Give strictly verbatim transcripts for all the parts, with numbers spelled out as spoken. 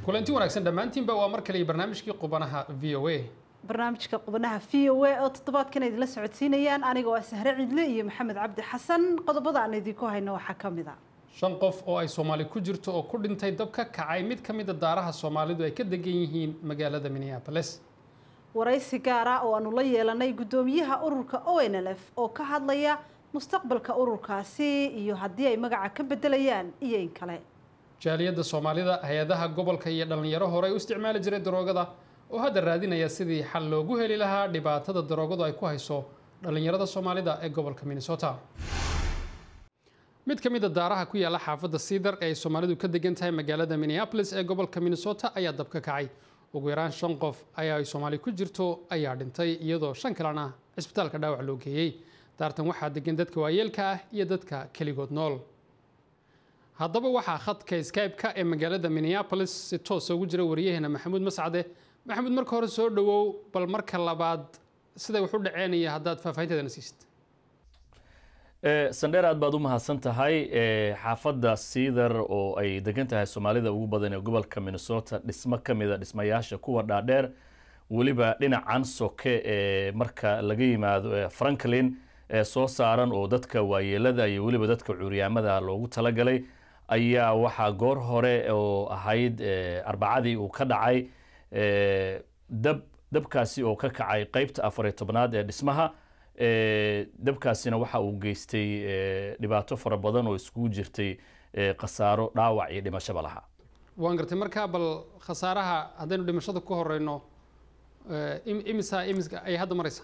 kulanti wanaagsan dhamaantiinba waa mar kale barnaamijkii Qubanaha V O A barnaamijka Qubanaha V O A oo toddobaadkan ay la socodsiinayaan aniga waa Sahre Cidle iyo Maxamed Cabdi Xasan qodobada aan idinku hayno waxa kamid ah shan qof oo ay Soomaali ku jirto oo ku dhintay dab ka kacay mid kamid ah daaraha Soomaalidu ay ka degan yihiin magaalada Minneapolis waraysi gaar ah oo aanu la yeelanay gudoomiyaha ururka O N L F oo ka hadlaya mustaqbalka ururkaasi iyo haddii ay magaca ka bedelayaan iyo in kale jaaliyada Soomaalida hay'adaha gobolka iyo dhalinyaro hore u isticmaali jiray daroogada oo hadda raadinaya sidii xal loogu heli lahaa dhibaatada daroogadu ay ku hayso dhalinyarada Soomaalida ee gobolka Minnesota mid kamid ah daaraha ku yaala xaafadda Cedar ee Soomaalidu ka degan tahay magaalada Minneapolis ee gobolka Minnesota ayaa dab ka kacay ugu yaraan shan qof ayaa Soomaali ku jirto ayaa dhintay iyadoo shan kalena isbitaalka dhaawac loo geeyay daartan waxaa degan dadka waayeelka ah iyo dadka kaligood nool haddaba waxaa khadka Skype-ka ee magaalada Minneapolis si toos ugu jira wariyahana Maxamuud Mascade Maxamuud marka hore soo dhawow bal marka labaad sida wuxuu dhaceynaya haddaad faahfaahinteedana siisid ee sandheer aad baad u mahadsan tahay ee xaafadda Cedar oo ay degan tahay Soomaalida ugu badan ee gobolka Minnesota dhismo kamid ah dhismayaasha kuwa dhaadheer waliba dhinacan soke ee marka laga yimaado Franklin ee soo saaran oo dadka waayeelada iyo waliba dadka cuuryaamada loogu talagalay ayaa waxa goor hore oo ahayd arbacadii uu ka dhacay dab dabkaasi oo ka kacay qaybta afar iyo tobnaad ee dhismaha dabkaasina waxa uu geystay dhibaato fara badan oo isku jirtay qasaaro dhaawac iyo dhimasho laha waan gartay marka bal khasaaraha hadaynu dhimashada ku horeyno imisa imisa ay hadda maraysa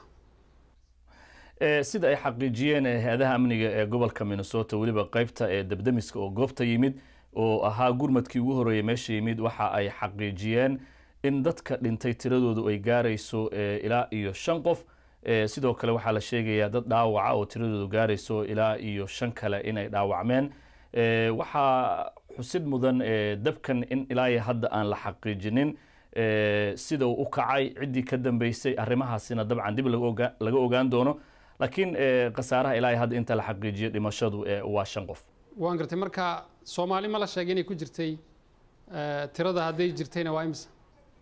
sida ay xaqiijiyeen hay'adaha amniga ee gobolka Minnesota waliba qaybta ee dabdamiska oo goobta yimid oo ahaa gurmadkii ugu horeeyay meesha yimid waxa ay xaqiijiyeen in dadka dhintay tiradoodu ay gaarayso ilaa iyo shan qof sidoo kale waxa la sheegayaa dad dhaawaca oo tiradoodu gaarayso ilaa iyo shan kale in ay dhaawacmeen waxa xusid mudan dabkan in ilaa hadda aan la xaqiijinin sida uu u kacay cidii ka dambeysay arrimahaasina dabcan dib laga ogaan doono laakiin qasaaraha ilaa hadda inta la xaqiijiyo dhimashadu waa shan qof waan gartay marka Soomaali ma la sheegay inay ku jirtay tirada haday jirtayna waa imisa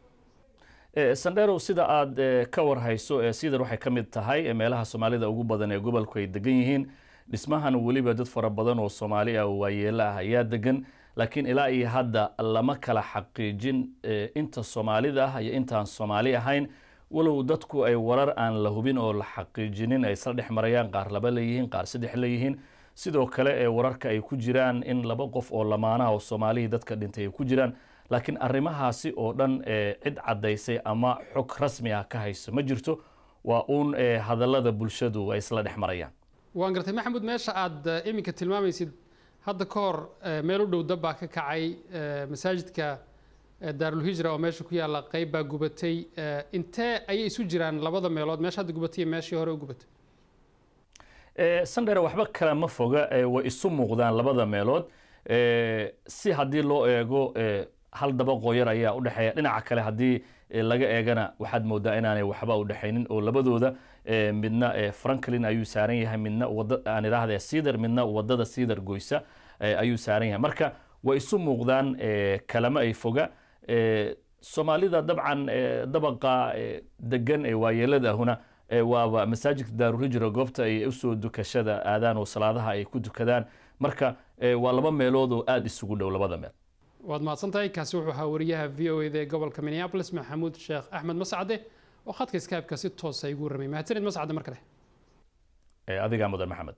sandero sida aad ka war hayso Cedar waxay kamid tahay meelaha Soomaalida ugu badan ee gobolku ay degan yihiin dhismahan waliba dad fara badan oo Soomaali ah waayeela ah ayaa degan laakiin ilaa iyo hadda lama kala xaqiijin inta Soomaalida ah iyo inta aan Soomaali ahayn walow dadku ay warar aan la hubin oo la xaqiijinin ay isla dhex marayaan qaar laba leeyihiin qaar saddex leeyihiin sidoo kale ee wararka ay ku jiraan in laba qof oo lamaanaha oo Soomaali dadka dhintay ay ku jiraan laakiin arrimahaasi oo dhan cid cadeysay ama xog rasmi ah ka hayso ma jirto waa uun hadallada bulshadu ay isla dhex marayaan waan gartay Maxamuud meesha aad iminka tilmaamaysid hadda ka hor meel u dhow dab baa ka kacay masaajidka Daarul Hijra oo meesha ku yaala qayb baa gubatay intee ay isu jiraan labada meelood meesha hadda gubatay meeshii hore u gubatay ee sandera waxba kala ma foga way isu muuqdaan labada meelood ee si hadii loo eego hal dabaqo yar ayaa u dhaxeeya dhinaca kale hadii laga eegana waxaad moodaa inaanay waxba u dhaxaynin oo labadooda midna Franklin ayuu saaran yahay midna wada aan iraahdo Cedar midna wadada Cedar goysa ayuu saaran yahay marka way isu muuqdaan kalama ay foga Soomaalida dabcan dabaqa degan ee waayeelada huna waa masaajidka Daarul Hijra goobta ay u soo dukashada aadaan oo salaadaha ay ku dukadaan marka waa laba meelood oo aad isugu dhow labada meel waad mahadsantahay kaasi wuxuu ahaa wariyaha V O A ee gobolka Minneapolis Maxamuud Sheekh Axmed Mascade oo khadka Skype-ka si toos ah igu ramay mahadsanid Mascade mar kale ee adiga mudan Maxamed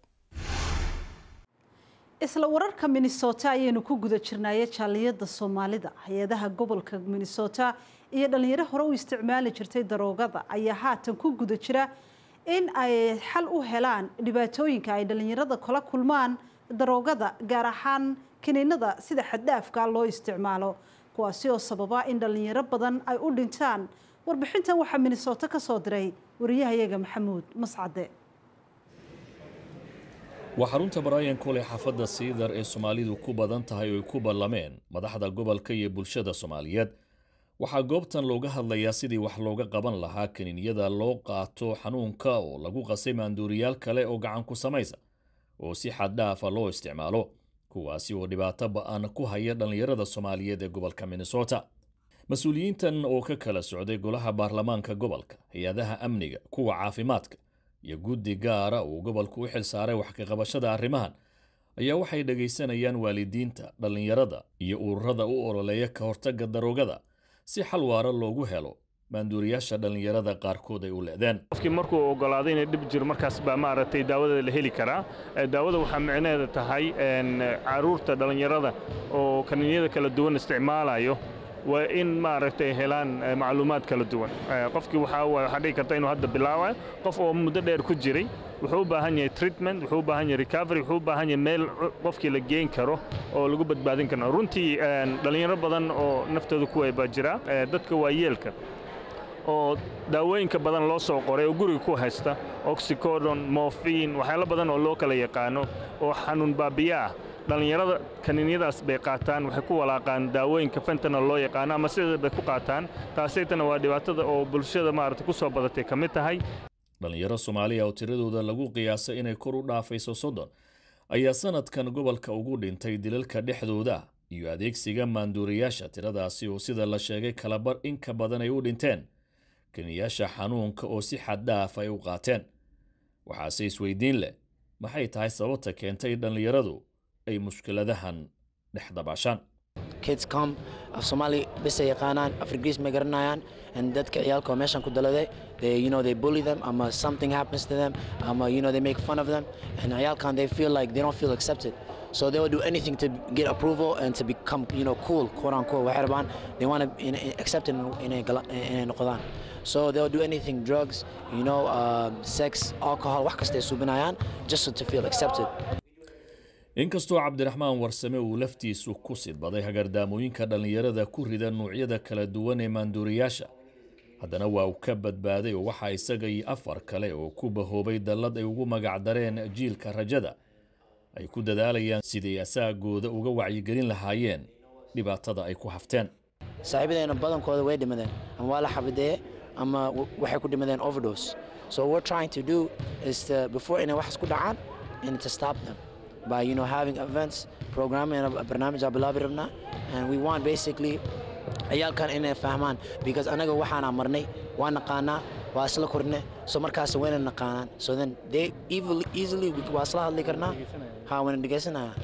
isla wararka Minnesota ayaynu ku guda jirnaaye jaaliyada Soomaalida hay'adaha gobolka Minnesota iyo dhalinyaro hore u isticmaali jirtay daroogada ayaa haatan ku guda jira in ay xal u helaan dhibaatooyinka ay dhalinyarada kala kulmaan daroogada gaar ahaan kiniinada sida xad dhaafka loo isticmaalo kuwaasi oo sababa in dhalinyaro badan ay u dhintaan warbixintan waxa Minnesota ka soo diray wariyahayaga Maxamuud Mascade وحرunta Brian Cole xaafadda Cedar ee Soomaalidu ku badan tahay oo ku ballameen madaxda gobolka iyo bulshada Soomaaliyeed waxa goobtan looga hadlayaa sidii wax looga qaban lahaa kaniiniyada loo qaato xanuunka oo lagu qasay maanduuriyaal kale oo gacan ku samaysa oo si xad dhaaf ah loo isticmaalo kuwaasi oo dhibaato ba'an ku haya dhalinyarada Soomaaliyeed ee gobolka Minnesota mas-uuliyiintan oo ka kala socday golaha baarlamaanka gobolka, hay-adaha amniga, kuwa caafimaadka iyo guddi gaara uu gobolku u xil saaray wax ka qabashada arrimahan ayaa waxay dhagaysanayaan waalidiinta, dhallinyarada iyo ururada u ololeeya ka hortagga daroogada si xal waara loogu helo maanduuriyaasha dhallinyarada qaarkood ay u leedeen. qofkii markuu ogolaaday inay dhib jiro markaas baa maaragtay daawada la heli karaa. daawada waxaa micnaheeda tahay caruurta dhallinyarada oo kaniiniyada kala duwan isticmaalayo waa in maaragtay helaan macluumaad kala duwan. qofkii waxaa waxaa dhici karta inuu hadda bilaabayo qof oo muddo dheer ku jiray wuxuu u baahan yahay treatment, wuxuu u baahan yahay recovery, wuxuu u baahan yahay meel qofkii la geyn karo oo lagu badbaadin karo. runtii dhalinyaro badan oo naftooda ku way baa jira. dadka waayeelka oo daawooyinka badan loo soo qoray oo guriga ku haysta oxycodone, morphine, waxyaalo badan oo loo kala yaqaano oo xanuun baabiye ah. dhalinyarada kaniiniyadaas bay qaataan, waxay ku walaaqaan daawooyinka fentanyl loo yaqaano ama sideeda bay ku qaataan. taasaytana waa dhibaatada oo bulshada maaragtay ku soo badatay ka mid tahay. dhalinyaro Soomaaliya oo tiradooda lagu qiyaasay inay kor u dhaafayso soddon ayaa sanadkan gobolka ugu dhintay dilalka dhexdooda iyo adeegsiga maanduuriyaasha. tiradaasi oo sida la sheegay kala bar in ka badan ay u dhinteen kaniyaasha xanuunka oo si xad dhaaf ay u qaateen. waxaase isweydiin leh maxay tahay sababta keentay dhalinyaradu ay mushkiladahan dhex dabaashaan. kids come of Somali bes ay yaqaanaan, Afrikiis ma garanayaan, and dadka ciyaalka meeshan ku daladay they you know they bully them ama something happens to them ama you know they make fun of them, and ciyaalkan they feel like they don't feel accepted, so they will do anything to get approval and to become you know cool, quote unquote. waxay rabaan they want to accept in in noqdaan, so they'll do anything, drugs, you know, uh, sex, alcohol, wax kasta ay subinayaan just to feel accepted. inkastoo Cabdiraxmaan Warsame uu laftiisu ku sidbaday hagardaamooyinka dhalinyarada ku rida noocyada kala duwan ee maanduuriyaasha, haddana waa uu ka badbaaday oo waxa isaga iyo afar kale oo ku bahoobay dallad ay ugu magac dareen jiilka rajada ay ku dadaalayaan sidii asaagooda uga wacyigelin lahaayeen dhibaatada ay ku hafteen. saaxiibadeena badankooda way dhimadeen ama waa la xabadeeyay ama waxay ku dhimadeen overdose, so what we're trying to do is to, before inay wax isku dhacaan, and to stop them by you know having events, programming a barnaamij bilaabi rabnaa, and we want basically ciyaalkan inay fahmaan, because anaga waxaan amarnay waa naqaanaa waa isla korne, so markaas wayna naqaanaan, so then they easily easily waa isla hadli karnaa ha wayna dhegeysanayaan.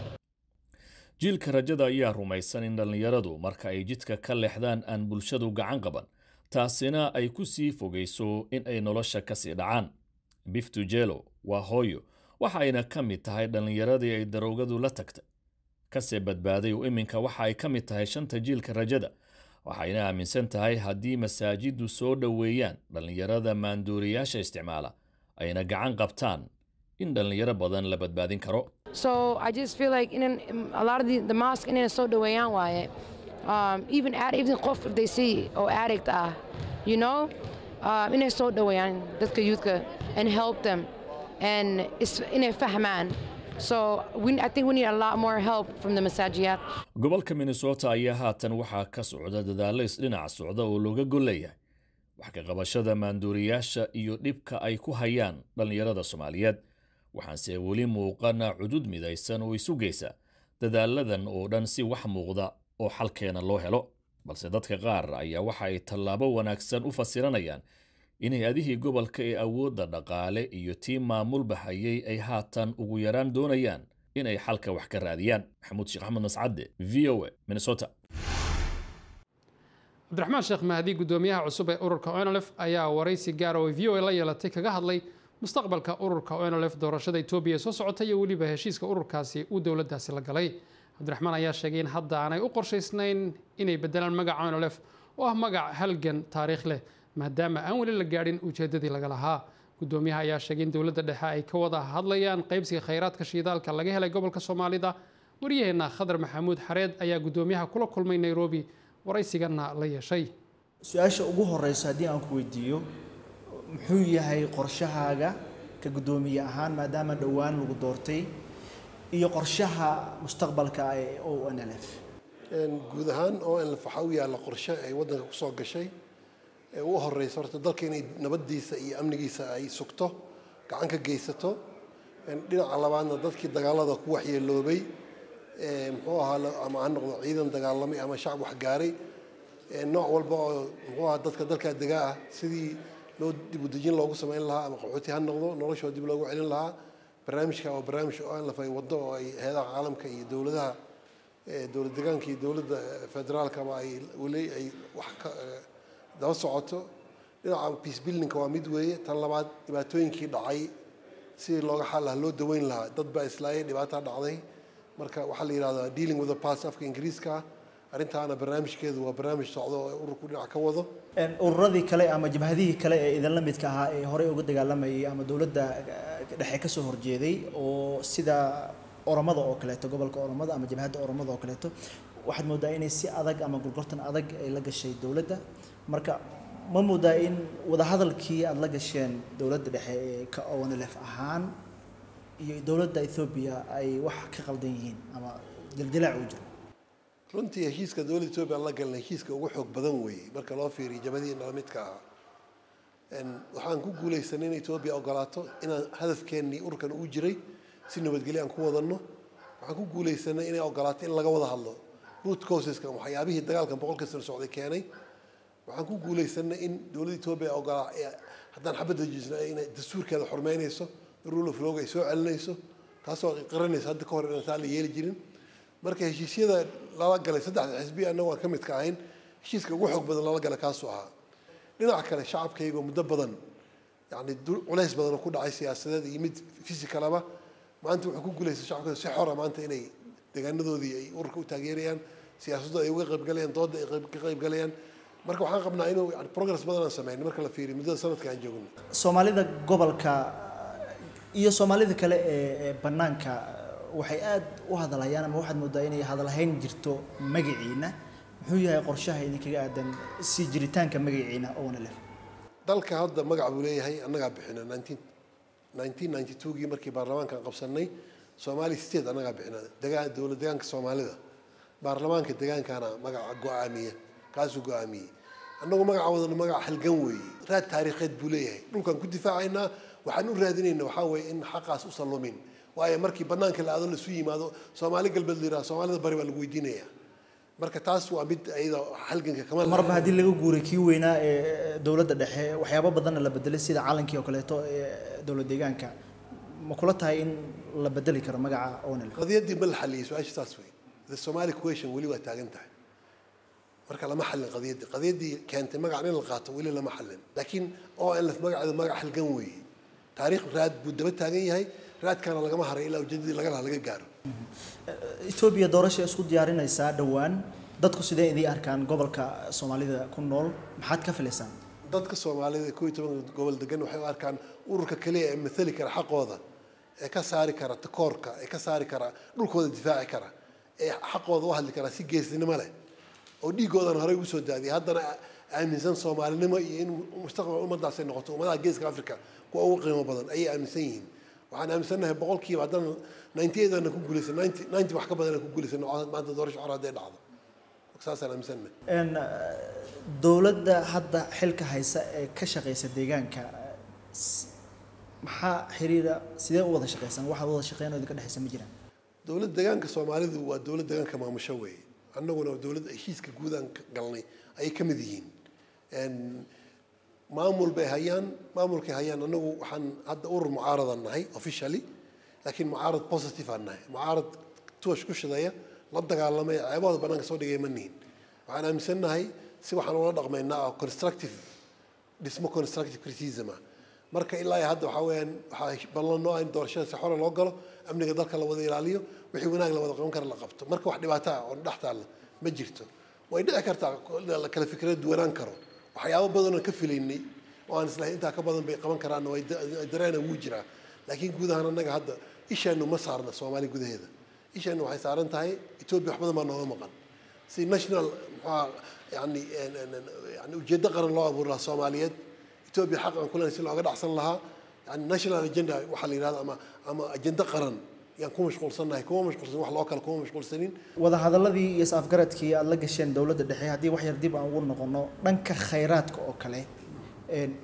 jiilka rajada ayaa rumaysan in dhalinyaradu marka ay jidka ka leexdaan aan bulshadu gacan qaban, taasina ay ku sii fogeyso in ay nolosha ka sii dhacaan. Biftu Jelo waa hooyo, waxa ayna ka mid tahay dhalinyaradii ay daroogadu la tagtay, kasii badbaaday oo iminka waxa ay ka mid tahay shanta jiilka rajada. waxayna aaminsan tahay haddii masaajidu soo dhoweeyaan dhalinyarada maanduuriyaasha isticmaala ayna gacan qabtaan in dhalinyaro badan la badbaadin karo. So I just feel like in a lot of the, the mosque in so dhoweeyaan waaye, um, even at even qof if they see or addict ah, you know, uh, inay soo dhoweeyaan dadka youthka and help them and inay fahmaan. So we, I think we need a lot more help from the masajiyat. gobolka Minnesota ayaa haatan waxaa ka socda dadaalo isdhinac socda oo looga goleeyahay wax ka qabashada maanduuriyaasha iyo dhibka ay ku hayaan dhalinyarada Soomaaliyeed. waxaanse weli muuqana cudud midaysan oo isu geysa dadaaladan oo dhan si wax muuqda oo xalkeena loo helo, balse dadka qaar ayaa waxa ay tallaabo wanaagsan u fasiranayaan in hay-adihii gobolka ee awoodda dhaqaale iyo tii maamulba hayay ay haatan ugu yaraan doonayaan inay xalka wax ka raadiyaan. maxamuud sheekh axmed mascade, V O A, Minnesota. cabdiraxmaan sheekh mahdi, gudoomiyaha cusub ee ururka O N L F ayaa waraysi gaar ah oo V O A la yeelatay kaga hadlay mustaqbalka ururka O N L F, doorashada Itoobiya ee soo socota iyo weliba heshiiska ururkaasi uu dowladdaasi la galay. cabdiraxmaan ayaa sheegay in hadda aanay u qorshaysnayn inay bedelaan magaca O N L F oo ah magac halgan taariikh leh, maadaama aan weli la gaadhin ujeedadii laga lahaa. gudoomiyaha ayaa sheegay in dowladda dhexe ay ka wada hadlayaan qaybsiga khayraadka shidaalka laga helay gobolka Soomaalida. wariyaheena Khadar Maxamuud Xareed ayaa gudoomiyaha kula kulmay Nairobi, waraysigana la yeeshay. su-aasha ugu horeysa haddii aan ku weydiiyo muxuu yahay qorshahaaga ka gudoomiye ahaan maadaama dhowaan lagu doortay iyo qorshaha mustaqbalka ee O N L F? guud ahaan O N L F waxa uu yaala qorshe ay waddanka ku soo gashay ee ugu horeysa horta dalka inay nabadiisa iyo amnigiisa ay sugto, gacan ka geysato. dhinaca labaadna dadkii dagaalada ku waxyeeloobay muxuu ahaa ama ha noqdo ciidan dagaalamay ama shacab wax gaaray nooc walba oo muxuu ahaa dadka dalka degaa ah sidii loo dib u dejin loogu samayn lahaa ama qaxooti ha noqdo noloshooda dib loogu celin lahaa barnaamijka oo barnaamij oo aan la fay waddo oo ay hay'adaha caalamka iyo dowladaha dowlad deegaanka iyo dowladda federaalka ama ay weli ay wax ka daba socoto dhinaca peace building waa mid weeye tan labaad dhibaatooyinkii dhacay sidii looga xal lahaa loo daweyn lahaa dad baa islaayay dhibaataa dhacday marka waxaa la yidhahdaa dealing with the past afka ingiriiska arrintaana barnaamijkeedu waa barnaamij socdo oo ururku dhinac ka wado ururadii kale ama jabhadihii kale ee idinla midka ahaa ee horey uga dagaalamayay ama dowladda dhexe ka soo horjeeday oo sida oromada oo kaleeto gobolka oromada ama jabhadda oromada oo kaleeto waxaad moodaa inay si adag ama gurgurtan adag ay la gashay dowladda marka ma moodaa in wadahadalkii aad la gasheen dowladda dhexe ee ka owanlef ahaan iyo dowladda Ethiopia ay wax ka qaldan yihiin ama dildilaac u jiro runtii heshiiska dowladda Ethiopia la galnay heshiiska ugu xoog badan weeye marka loo fiiriyo jabhadii midka ah in waxaan ku guuleysanay in Ethiopia ogolaato in hadafkeennii ururkan uu jiray si nabadgelyo aan ku wadano waxaan ku guuleysanay inay ogolaato in laga wada hadlo root causes-ka waxyaabihii dagaalkan boqolka sano socday keenay waxaan ku guuleysanay in dowladda Ethiopia ogolaa haddaan xabadda jisna inay dastuurkeeda xurmeynayso rule of law ay soo celinayso taasoo qaranaysa hadda ka hor inaan taa la yeeli jirin marka heshiisyada lala galay saddexda xisbi annagu aan ka mid ka ahayn heshiiska ugu xoog badan lala galay kaasoo ahaa dhinaca kale shacabkayga muddo badan yani culays badan oo ku dhacay siyaasadeed iyo mid physicalaba maanta wuxuu ku guuleystay shacabka si xor ah maanta inay deegaanadoodii ay ururka u taageerayaan siyaasadda ay uga qaybgalayaan dooda ay ka qaybgalayaan marka waxaan qabnaa inuu yani progress badan aan sameyn marka la fiiriyo muddada sanadka aan joogno Soomaalida gobolka iyo Soomaalida kale ee banaanka waxay aad u hadlayaan ama waxaad moodaa inay hadalhayn jirto magaciina muxuu yahay qorshaha idinkaga aadan si jiritaanka magaciina oo na leh dalka hadda magac buu leeyahay annaga bixina nineteen ninety-two gii markii baarlamaanka qabsanay Somali state annaga bixina deegaan dowladda deegaanka Soomaalida baarlamaanka deegaankana magaca go'aamiye kaasuu go'aamiyey annagu magaca wadana magac halgan weeye raad taariikheed buu leeyahay dhulkan ku difaacaynaa waxaan u raadinaynaa waxaa weeye in xaqaas u salumin waayo markii banaanka la aado la isu yimaado Soomaali galbeed liraa Soomaalida bari baa lagu weydiinayaa marka taas waa mid ayada halganka kama marba hadii laga guuray kii weynaa ee dowladda dhexe waxyaabo badan la bedelay sida calankii oo kaleeto ee dowladda deegaanka ma kula tahay in la bedeli karo magaca oonel qadiyadii ma la xaliyay su'aasha taas weeye the Somali question wali waa taagan tahay marka lama xallin qadiyadii qadiyadii keentay magac in la qaato wali lama xallin laakiin oo in la magaceeda magac halgan weeye taariikh raad buu daba taagan yahay raadkana lagama haray ilaa ujeedadii laga laga gaaro Ethiopia doorasho isku diyaarinaysa dhawaan dadku sidee idii arkaan gobolka Soomaalida ku nool maxaad ka filaysaan dadka Soomaalida ku toban gobol degan waxay u arkaan ururka kaliya ee matali kara xaqooda ee ka saari kara takoorka ee ka saari kara dhulkooda difaaci kara ee xaqooda u hadli kara si geesinimo leh oo dhiigoodan hore ugu soo daadiyay haddana aaminsan Soomaalinimo iyo in mustaqbal ummadaas ay noqoto ummadaha geeska Afrika kuwa ugu qiimo badan ayay aaminsan yihiin waxaan aaminsanahay boqolkiiba haddana ninety-eight aan ku guulaysan ninety wax ka badan aan ku guulaysan maanta doorasho xor haday dhacdo saasaan aaminsanahay in dowladda hadda xilka haysa ee ka shaqeysa deegaanka maxaa xiriira sidee u wada shaqeysan waxa wada shaqeynayda ka dhaxaysa ma jiraan dowladda deegaanka Soomaalidu waa dowladda deegaanka maamusho weeye annaguna dowladda heshiiska guud aan galnay ay ka mid yihiin in maamul bay hayaan maamulkay hayaan anagu waxaan hadda urur mucaaradan nahay officially laakiin mucaarad positive aan nahay mucaarad toosh ku shidaya la dagaalamay ceebooda banaanka soo dhigay maniin waxaan aaminsanahay si waxaan ula dhaqmaynaa constructive dhismo constructive criticism marka ilaa hadda waxa weeyaan waxa ballanno in doorashada si xor loo galo amniga dalka la wada ilaaliyo wixii wanaag la wada qaban kara la qabto marka wax dhibaato ah oo dhaxtaal ma jirto way dhici kartaa la kala fikrad duwanaan karo waxyaabo badan oo ka filaynay oo aan islahay inta ka badan bay qaban karaan way dareena wuu jiraa laakiin guud ahaan anaga hadda ishaanu ma saarna Soomaali gudaheeda ishaanu waxay saaran tahay Ethiopia wax badan ma nooga maqan si national yani yani ujeedada qaran loo abuuraa Soomaaliyeed Ethiopia xaq aan kulan si looga dhacsan lahaa yani national agenda waxa la yiraahdo ama ama agenda qaran yaan ku mashquulsanahay kuma mashquulsan wax loo kala kuma mashquulsanin wada hadaladii iyo afgaradkii aad la gasheen dawladda dhexe hadii wax yar dib aan ugu noqono dhanka khayraadka oo kale ee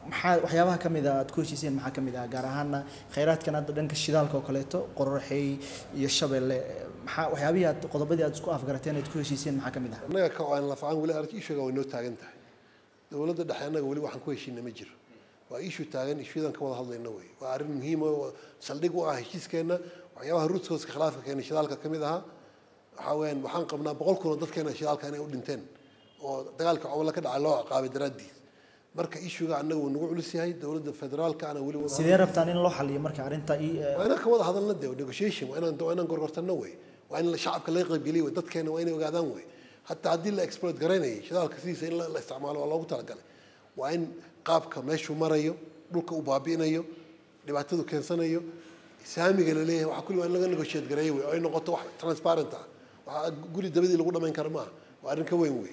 maxaa waxyaabaha kamid ah aad ku heshiiseen maxaa kamid ah gaar ahaan kheyraadkan hadda dhanka shidaalka oo kaleeto qorraxay iyo shabeelle maxaa waxyaabihii aad qodobadii aad isku afgarateen aad ku heshiiseen maxaa kamid ah annaga ka aan la facan wali arag ishuga way noo taagan tahay dowladda dhexe annaga wali waxaan ku heshiinay ma jiro waa ishu taagan ishudan ka wada hadlayna way waa arrin muhiim oo saldhig u ah heshiiskeena waxyaabaha ruuskooska khilaafka keenay shidaalka kamid aha waxa weeyaan waxaan qabnaa boqol kun oo dadkeena shidaalka inay u dhinteen oo dagaalka cawla ka dhacay loo ciqaabay daraadiis marka ishuga annaga uu nagu culus yahay dowladda federaalka ana wali wada sidee rabtaan in loo xaliyo marka arrinta waa inaan ka wada hadalna de negotiation waa inaan waa inaan gorgortano way waa in shacabka laga qaybgeliyo way dadkeena waa inay ogaadaan way hatta haddii la exploit garanayo shidaalka sidiisa in la isticmaalo waa loogu talagalay waa in qaabka meeshuu marayo dhulka uu baabi'inayo dhibaatadu keensanayo saamiga la leeyahay waxa kulli waa in laga negotiate gareeyo way oo ay noqoto wax transparent ah waxa guri dabadii lagu dhamayn karo maaha waa arrin ka weyn wey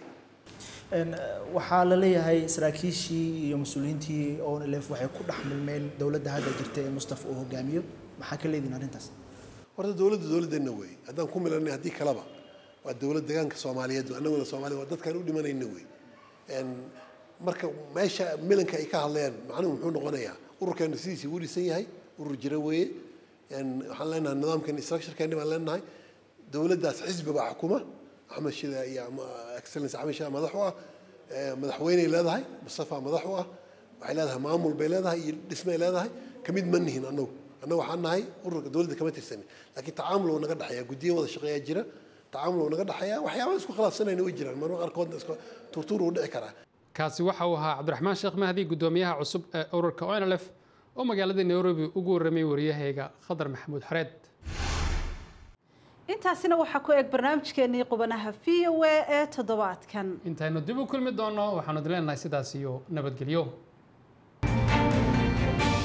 waxaa la leeyahay saraakiishii iyo mas-uuliyiintii O N L F waxay ku dhex milmeen dowladda hadda jirta ee Mustafa uu hogaamiyo maxaa ka leediin arrintaas horta dowladda dowladdeena wey haddaan ku milanay haddii kaleba waa dowlad deegaanka Soomaaliyeed annaguna Soomaaliya waa dadkaan u dhimanayna wey marka meesha milanka ay ka hadlayaan macnuhu muxuu noqonayaa ururkeena sidiisii wuu dhisan yahay urur jira weeye waxaan leenahay nidaamkan structurekeena baan leenahay dowladdaas xisbi baa xukuma أحمد شذا يا إكسلنس أحمد شذا مدحوه مدحويني لهذا مصطفى مدحوه وعلادها معمول بلادها اسمه لهذا كميد مني هنا أنه أنه حنا هاي ورك دولة كمان السنة لكن تعاملوا ونقد حياة جدية ولا شقية جرا تعاملوا ونقد حياة وحياة بس خلاص سنة إنه يجرا ما نروح أركض نسكو تورتور وده كرا kaasi waxa uu ahaa Cabdiraxmaan Sheekh Mahdi gudoomiyaha cusub ee ururka O N L F oo magaalada Nairobi ugu waramay wariyahayga Khadar Maxamuud Xareed intaasina waxa ku eeg barnaamijkeenii qubanaha V O A ee toddobaadkan intaynu dib u kulmi doono waxaanu dileenahay sidaas iyo nabadgelyo